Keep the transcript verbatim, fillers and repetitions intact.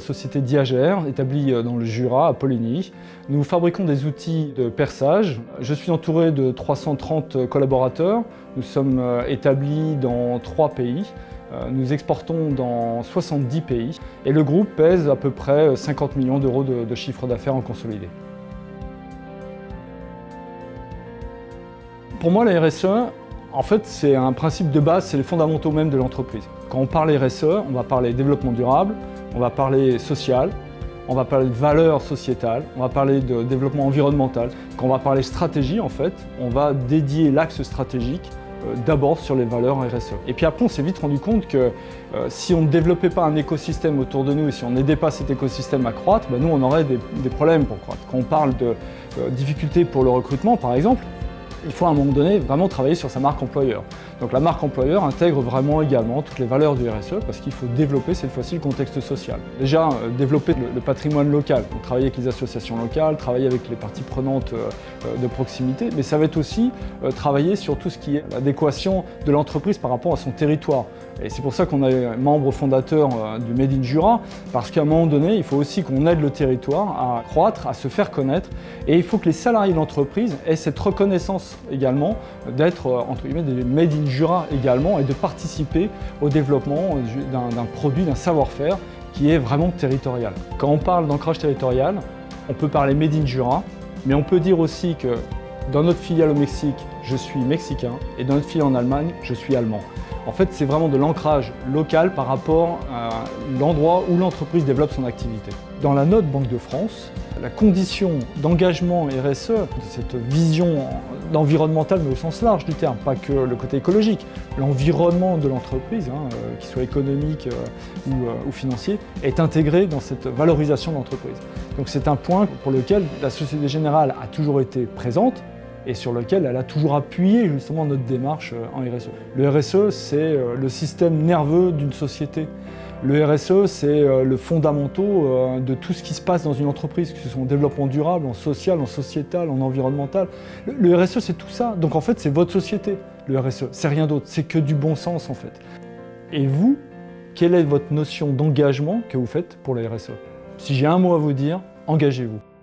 société Diagère, établie dans le Jura, à Poligny. Nous fabriquons des outils de perçage. Je suis entouré de trois cent trente collaborateurs. Nous sommes établis dans trois pays. Nous exportons dans soixante-dix pays. Et le groupe pèse à peu près cinquante millions d'euros de, de chiffre d'affaires en consolidé. Pour moi, la R S E, en fait, c'est un principe de base, c'est les fondamentaux même de l'entreprise. Quand on parle R S E, on va parler développement durable, on va parler social, on va parler de valeurs sociétales, on va parler de développement environnemental. Quand on va parler stratégie, en fait, on va dédier l'axe stratégique euh, d'abord sur les valeurs R S E. Et puis après, on s'est vite rendu compte que euh, si on ne développait pas un écosystème autour de nous et si on n'aidait pas cet écosystème à croître, ben nous, on aurait des, des problèmes pour croître. Quand on parle de euh, difficultés pour le recrutement, par exemple, il faut à un moment donné vraiment travailler sur sa marque employeur. Donc la marque employeur intègre vraiment également toutes les valeurs du R S E parce qu'il faut développer cette fois-ci le contexte social. Déjà, euh, développer le, le patrimoine local, donc travailler avec les associations locales, travailler avec les parties prenantes euh, de proximité, mais ça va être aussi euh, travailler sur tout ce qui est l'adéquation de l'entreprise par rapport à son territoire. Et c'est pour ça qu'on est membre fondateur euh, du Made in Jura, parce qu'à un moment donné, il faut aussi qu'on aide le territoire à croître, à se faire connaître, et il faut que les salariés de l'entreprise aient cette reconnaissance également d'être entre guillemets des Made in Jura également et de participer au développement d'un produit, d'un savoir-faire qui est vraiment territorial. Quand on parle d'ancrage territorial, on peut parler Made in Jura, mais on peut dire aussi que dans notre filiale au Mexique, je suis mexicain et dans notre filiale en Allemagne, je suis allemand. En fait, c'est vraiment de l'ancrage local par rapport à l'endroit où l'entreprise développe son activité. Dans la note Banque de France, la condition d'engagement R S E, cette vision environnementale mais au sens large du terme, pas que le côté écologique, l'environnement de l'entreprise, hein, euh, qu'il soit économique euh, ou, euh, ou financier, est intégré dans cette valorisation de l'entreprise. Donc c'est un point pour lequel la Société Générale a toujours été présente et sur lequel elle a toujours appuyé justement notre démarche en R S E. Le R S E, c'est le système nerveux d'une société. Le R S E, c'est le fondamental de tout ce qui se passe dans une entreprise, que ce soit en développement durable, en social, en sociétal, en environnemental. Le R S E, c'est tout ça. Donc en fait, c'est votre société, le R S E. C'est rien d'autre, c'est que du bon sens en fait. Et vous, quelle est votre notion d'engagement que vous faites pour le R S E? Si j'ai un mot à vous dire, engagez-vous.